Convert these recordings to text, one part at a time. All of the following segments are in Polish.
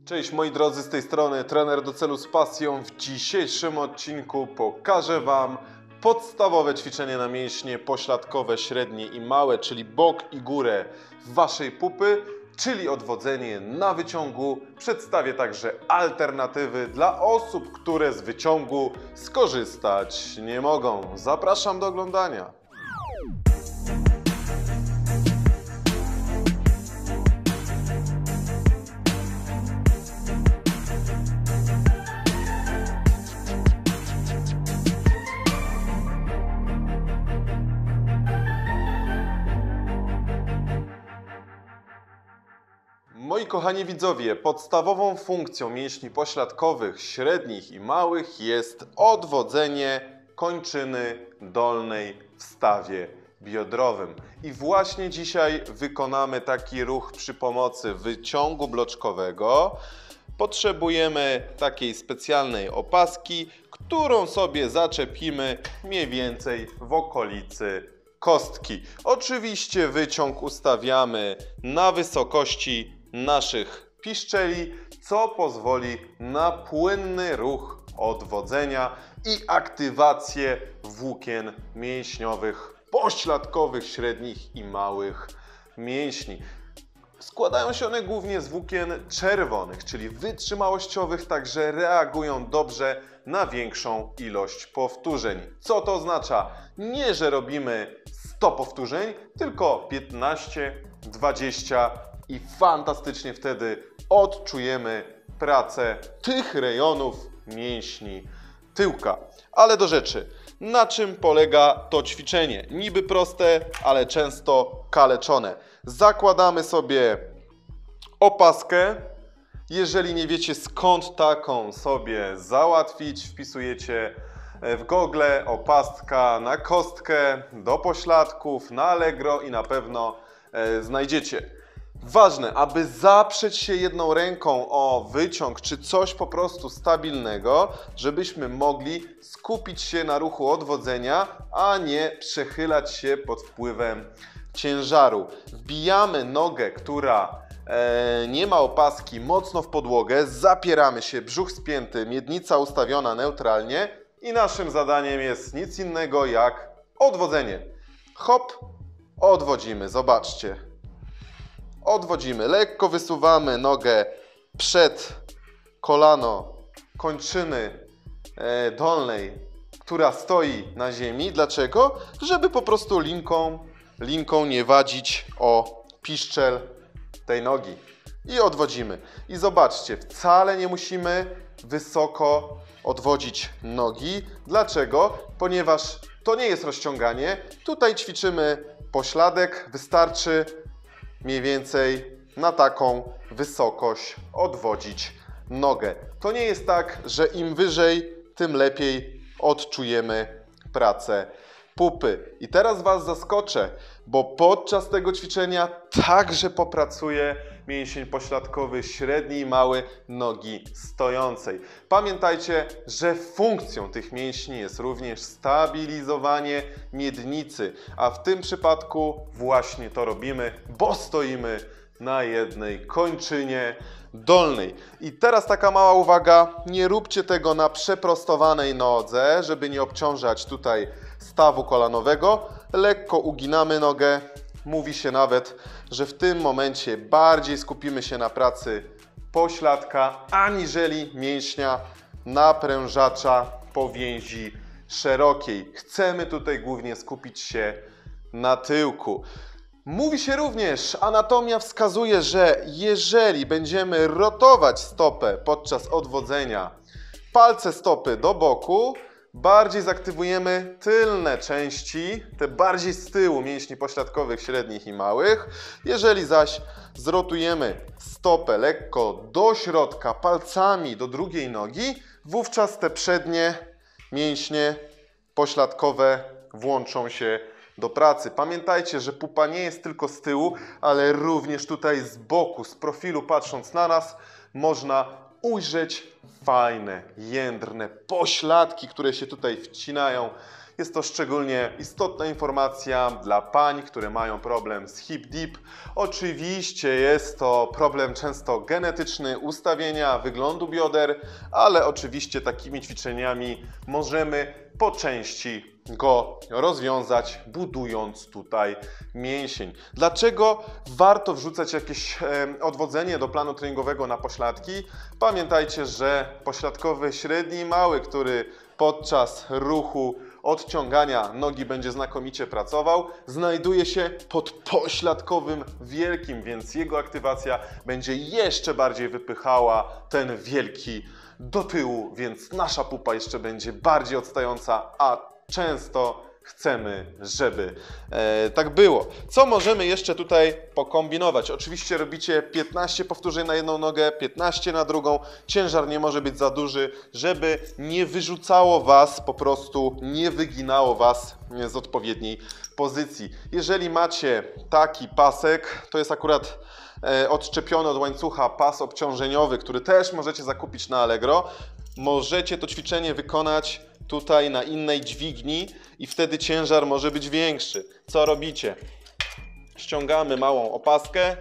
Cześć moi drodzy, z tej strony trener do celu z pasją. W dzisiejszym odcinku pokażę Wam podstawowe ćwiczenie na mięśnie pośladkowe, średnie i małe, czyli bok i górę Waszej pupy, czyli odwodzenie na wyciągu. Przedstawię także alternatywy dla osób, które z wyciągu skorzystać nie mogą. Zapraszam do oglądania. Moi kochani widzowie, podstawową funkcją mięśni pośladkowych, średnich i małych jest odwodzenie kończyny dolnej w stawie biodrowym. I właśnie dzisiaj wykonamy taki ruch przy pomocy wyciągu bloczkowego. Potrzebujemy takiej specjalnej opaski, którą sobie zaczepimy mniej więcej w okolicy kostki. Oczywiście wyciąg ustawiamy na wysokości naszych piszczeli, co pozwoli na płynny ruch odwodzenia i aktywację włókien mięśniowych pośladkowych, średnich i małych mięśni. Składają się one głównie z włókien czerwonych, czyli wytrzymałościowych, także reagują dobrze na większą ilość powtórzeń. Co to oznacza? Nie, że robimy 100 powtórzeń, tylko 15, 20 i fantastycznie wtedy odczujemy pracę tych rejonów mięśni tyłka. Ale do rzeczy. Na czym polega to ćwiczenie? Niby proste, ale często kaleczone. Zakładamy sobie opaskę. Jeżeli nie wiecie, skąd taką sobie załatwić, wpisujecie w Google opaska na kostkę, do pośladków, na Allegro i na pewno znajdziecie. Ważne, aby zaprzeć się jedną ręką o wyciąg czy coś po prostu stabilnego, żebyśmy mogli skupić się na ruchu odwodzenia, a nie przechylać się pod wpływem ciężaru. Wbijamy nogę, która nie ma opaski, mocno w podłogę, zapieramy się, brzuch spięty, miednica ustawiona neutralnie i naszym zadaniem jest nic innego jak odwodzenie. Hop, odwodzimy, zobaczcie. Odwodzimy, lekko wysuwamy nogę przed kolano kończyny dolnej, która stoi na ziemi. Dlaczego? Żeby po prostu linką nie wadzić o piszczel tej nogi. I odwodzimy. I zobaczcie, wcale nie musimy wysoko odwodzić nogi. Dlaczego? Ponieważ to nie jest rozciąganie. Tutaj ćwiczymy pośladek, wystarczy mniej więcej na taką wysokość odwodzić nogę. To nie jest tak, że im wyżej, tym lepiej odczujemy pracę pupy. I teraz Was zaskoczę, bo podczas tego ćwiczenia także popracuje mięsień pośladkowy średni i mały nogi stojącej. Pamiętajcie, że funkcją tych mięśni jest również stabilizowanie miednicy, a w tym przypadku właśnie to robimy, bo stoimy na jednej kończynie dolnej. I teraz taka mała uwaga, nie róbcie tego na przeprostowanej nodze, żeby nie obciążać tutaj stawu kolanowego. Lekko uginamy nogę. Mówi się nawet, że w tym momencie bardziej skupimy się na pracy pośladka, aniżeli mięśnia naprężacza powięzi szerokiej. Chcemy tutaj głównie skupić się na tyłku. Mówi się również, anatomia wskazuje, że jeżeli będziemy rotować stopę podczas odwodzenia, palce stopy do boku, bardziej zaktywujemy tylne części, te bardziej z tyłu mięśni pośladkowych, średnich i małych. Jeżeli zaś zrotujemy stopę lekko do środka, palcami do drugiej nogi, wówczas te przednie mięśnie pośladkowe włączą się do pracy. Pamiętajcie, że pupa nie jest tylko z tyłu, ale również tutaj z boku, z profilu patrząc na nas, można ujrzeć fajne, jędrne pośladki, które się tutaj wcinają. Jest to szczególnie istotna informacja dla pań, które mają problem z hip dip. Oczywiście jest to problem często genetyczny, ustawienia, wyglądu bioder, ale oczywiście takimi ćwiczeniami możemy po części go rozwiązać, budując tutaj mięsień. Dlaczego warto wrzucać jakieś odwodzenie do planu treningowego na pośladki? Pamiętajcie, że pośladkowy średni i mały, który podczas ruchu odciągania nogi będzie znakomicie pracował, znajduje się pod pośladkowym wielkim, więc jego aktywacja będzie jeszcze bardziej wypychała ten wielki do tyłu, więc nasza pupa jeszcze będzie bardziej odstająca, a często chcemy, żeby tak było. Co możemy jeszcze tutaj pokombinować? Oczywiście robicie 15 powtórzeń na jedną nogę, 15 na drugą. Ciężar nie może być za duży, żeby nie wyrzucało Was, po prostu nie wyginało Was z odpowiedniej pozycji. Jeżeli macie taki pasek, to jest akurat odczepiony od łańcucha pas obciążeniowy, który też możecie zakupić na Allegro. Możecie to ćwiczenie wykonać tutaj na innej dźwigni i wtedy ciężar może być większy. Co robicie? Ściągamy małą opaskę,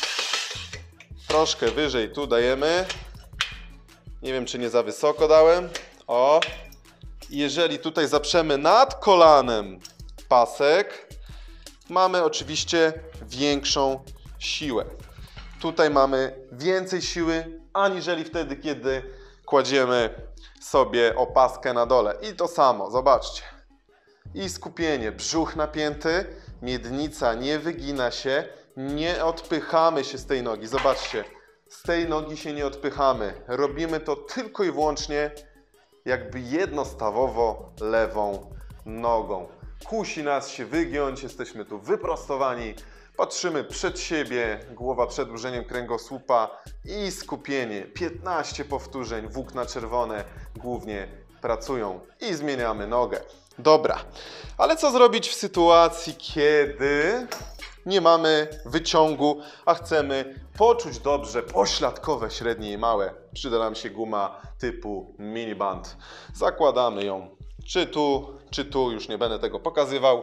troszkę wyżej tu dajemy. Nie wiem, czy nie za wysoko dałem. O! I jeżeli tutaj zaprzemy nad kolanem pasek, mamy oczywiście większą siłę. Tutaj mamy więcej siły, aniżeli wtedy, kiedy kładziemy sobie opaskę na dole. I to samo, zobaczcie. I skupienie, brzuch napięty, miednica nie wygina się, nie odpychamy się z tej nogi. Zobaczcie, z tej nogi się nie odpychamy. Robimy to tylko i wyłącznie jakby jednostawowo lewą nogą. Kusi nas się wygiąć, jesteśmy tu wyprostowani. Patrzymy przed siebie, głowa przed drążeniem kręgosłupa i skupienie. 15 powtórzeń, włókna czerwone głównie pracują i zmieniamy nogę. Dobra, ale co zrobić w sytuacji, kiedy nie mamy wyciągu, a chcemy poczuć dobrze pośladkowe, średnie i małe? Przyda nam się guma typu miniband. Zakładamy ją czy tu, już nie będę tego pokazywał.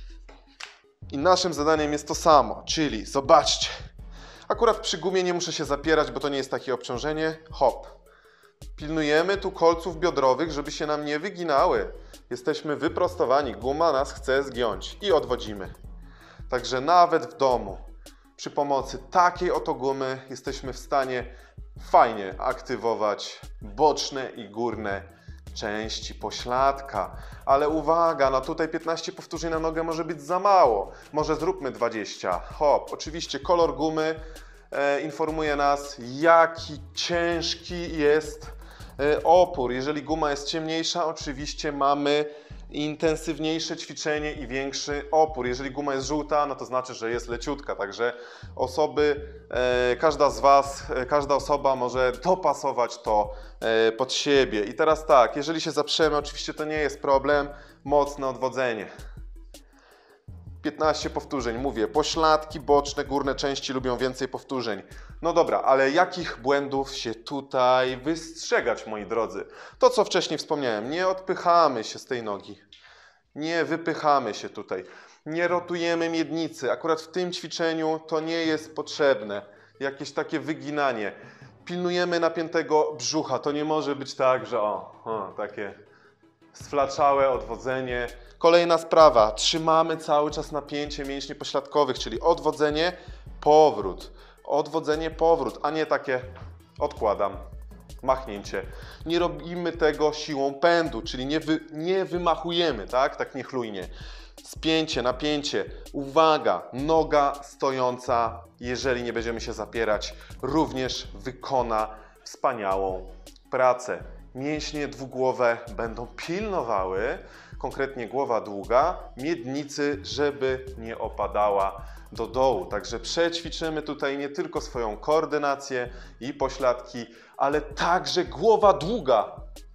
I naszym zadaniem jest to samo, czyli zobaczcie, akurat przy gumie nie muszę się zapierać, bo to nie jest takie obciążenie, hop. Pilnujemy tu kolców biodrowych, żeby się nam nie wyginały. Jesteśmy wyprostowani, guma nas chce zgiąć i odwodzimy. Także nawet w domu, przy pomocy takiej oto gumy jesteśmy w stanie fajnie aktywować boczne i górne części pośladka. Ale uwaga, no tutaj 15 powtórzeń na nogę może być za mało. Może zróbmy 20. Hop, oczywiście kolor gumy informuje nas, jaki ciężki jest opór. Jeżeli guma jest ciemniejsza, oczywiście mamy intensywniejsze ćwiczenie i większy opór. Jeżeli guma jest żółta, no to znaczy, że jest leciutka. Także każda z Was, każda osoba może dopasować to pod siebie. I teraz tak, jeżeli się zaprzemy, oczywiście to nie jest problem, mocne odwodzenie. 15 powtórzeń, mówię, pośladki, boczne, górne części lubią więcej powtórzeń. No dobra, ale jakich błędów się tutaj wystrzegać, moi drodzy? To, co wcześniej wspomniałem, nie odpychamy się z tej nogi, nie wypychamy się tutaj, nie rotujemy miednicy. Akurat w tym ćwiczeniu to nie jest potrzebne, jakieś takie wyginanie. Pilnujemy napiętego brzucha, to nie może być tak, że takie sflaczałe odwodzenie. Kolejna sprawa, trzymamy cały czas napięcie mięśni pośladkowych, czyli odwodzenie, powrót, a nie takie odkładam, machnięcie. Nie robimy tego siłą pędu, czyli nie wymachujemy, tak niechlujnie. Spięcie, napięcie, uwaga, noga stojąca, jeżeli nie będziemy się zapierać, również wykona wspaniałą pracę. Mięśnie dwugłowe będą pilnowały, konkretnie głowa długa, miednicy, żeby nie opadała do dołu. Także przećwiczymy tutaj nie tylko swoją koordynację i pośladki, ale także głowa długa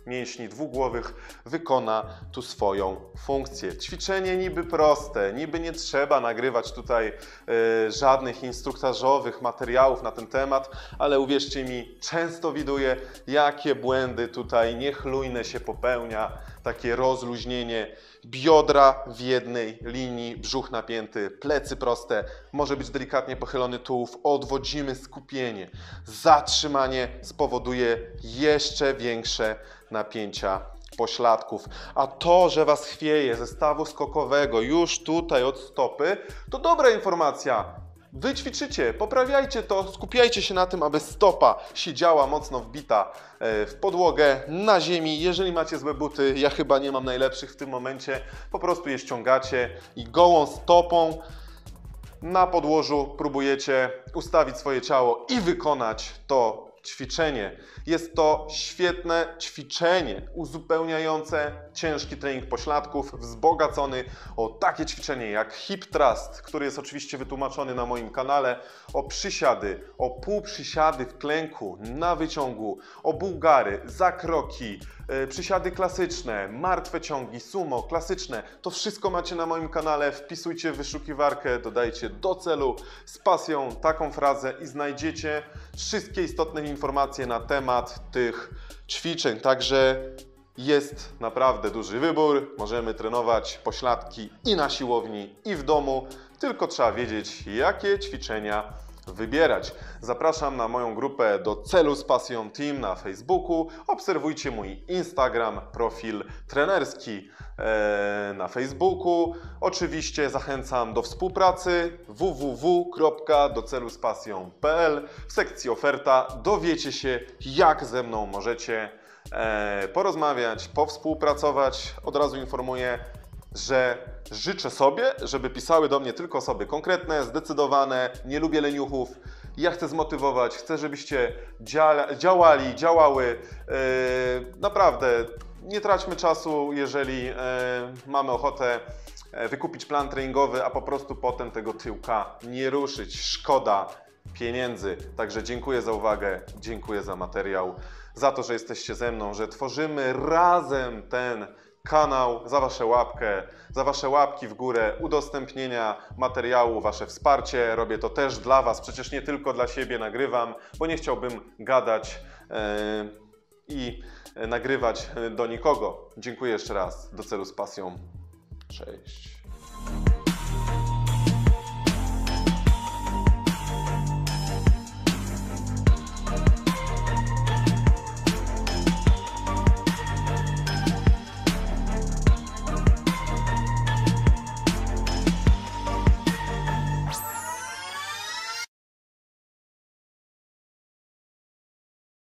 mięśni dwugłowych wykona tu swoją funkcję. Ćwiczenie niby proste, niby nie trzeba nagrywać tutaj żadnych instruktażowych materiałów na ten temat, ale uwierzcie mi, często widuję, jakie błędy tutaj niechlujne się popełnia. Takie rozluźnienie biodra w jednej linii, brzuch napięty, plecy proste, może być delikatnie pochylony tułów, odwodzimy skupienie. Zatrzymanie spowoduje jeszcze większe napięcia pośladków. A to, że Was chwieje ze stawu skokowego już tutaj od stopy, to dobra informacja. Wy ćwiczycie, poprawiajcie to, skupiajcie się na tym, aby stopa siedziała mocno wbita w podłogę, na ziemi. Jeżeli macie złe buty, ja chyba nie mam najlepszych w tym momencie, po prostu je ściągacie i gołą stopą na podłożu próbujecie ustawić swoje ciało i wykonać to ćwiczenie. Jest to świetne ćwiczenie uzupełniające ciężki trening pośladków, wzbogacony o takie ćwiczenie jak hip thrust, który jest oczywiście wytłumaczony na moim kanale, o przysiady, o półprzysiady w klęku, na wyciągu, o bułgary, zakroki, przysiady klasyczne, martwe ciągi, sumo, klasyczne. To wszystko macie na moim kanale. Wpisujcie w wyszukiwarkę, dodajcie do celu z pasją taką frazę i znajdziecie wszystkie istotne informacje na temat tych ćwiczeń. Także jest naprawdę duży wybór. Możemy trenować pośladki i na siłowni, i w domu. Tylko trzeba wiedzieć, jakie ćwiczenia wybierać. Zapraszam na moją grupę Do Celu z Pasją Team na Facebooku. Obserwujcie mój Instagram, profil trenerski na Facebooku. Oczywiście zachęcam do współpracy www.doceluspasją.pl. W sekcji oferta dowiecie się, jak ze mną możecie porozmawiać, powspółpracować. Od razu informuję, że życzę sobie, żeby pisały do mnie tylko osoby konkretne, zdecydowane, nie lubię leniuchów. Ja chcę zmotywować, chcę, żebyście działały. Naprawdę, nie traćmy czasu, jeżeli mamy ochotę wykupić plan treningowy, a po prostu potem tego tyłka nie ruszyć. Szkoda pieniędzy. Także dziękuję za uwagę, dziękuję za materiał, za to, że jesteście ze mną, że tworzymy razem ten kanał, za Wasze łapkę, za Wasze łapki w górę, udostępnienia materiału, Wasze wsparcie. Robię to też dla Was, przecież nie tylko dla siebie nagrywam, bo nie chciałbym gadać i nagrywać do nikogo. Dziękuję jeszcze raz. Do Celu z Pasją. Cześć.